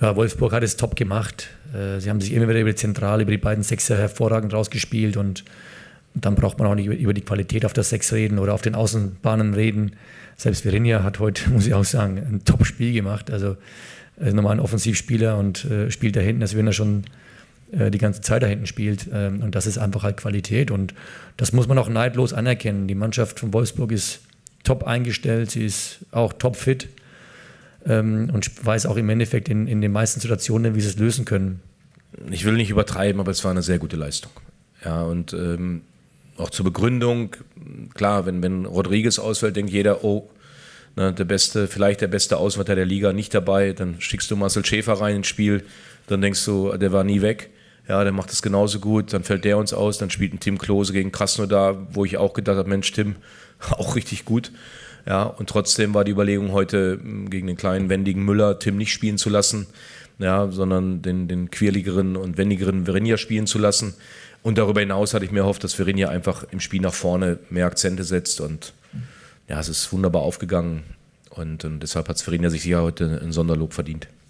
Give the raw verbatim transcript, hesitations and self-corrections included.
Ja, Wolfsburg hat es top gemacht. Sie haben sich immer wieder über die Zentrale, über die beiden Sechser hervorragend rausgespielt und dann braucht man auch nicht über die Qualität auf der Sechs reden oder auf den Außenbahnen reden. Selbst Virinja hat heute, muss ich auch sagen, ein Top-Spiel gemacht. Also er ist nochmal ein Offensivspieler und äh, spielt da hinten, als wenn er schon äh, die ganze Zeit da hinten spielt. Ähm, und das ist einfach halt Qualität und das muss man auch neidlos anerkennen. Die Mannschaft von Wolfsburg ist top eingestellt, sie ist auch top fit. Und weiß auch im Endeffekt in, in den meisten Situationen, wie sie es lösen können. Ich will nicht übertreiben, aber es war eine sehr gute Leistung. Ja, und ähm, auch zur Begründung, klar, wenn, wenn Rodriguez ausfällt, denkt jeder, oh, ne, der beste, vielleicht der beste Auswärter der Liga nicht dabei, dann schickst du Marcel Schäfer rein ins Spiel, dann denkst du, der war nie weg. Ja, der macht es genauso gut, dann fällt der uns aus, dann spielt ein Tim Klose gegen Krasnodar, wo ich auch gedacht habe, Mensch, Tim, auch richtig gut. Ja, und trotzdem war die Überlegung heute gegen den kleinen, wendigen Müller Tim nicht spielen zu lassen, ja, sondern den, den quirligeren und wendigeren Virinja spielen zu lassen. Und darüber hinaus hatte ich mir erhofft, dass Virinja einfach im Spiel nach vorne mehr Akzente setzt. Und ja, es ist wunderbar aufgegangen. Und, und deshalb hat Virinja sich sicher heute ein Sonderlob verdient.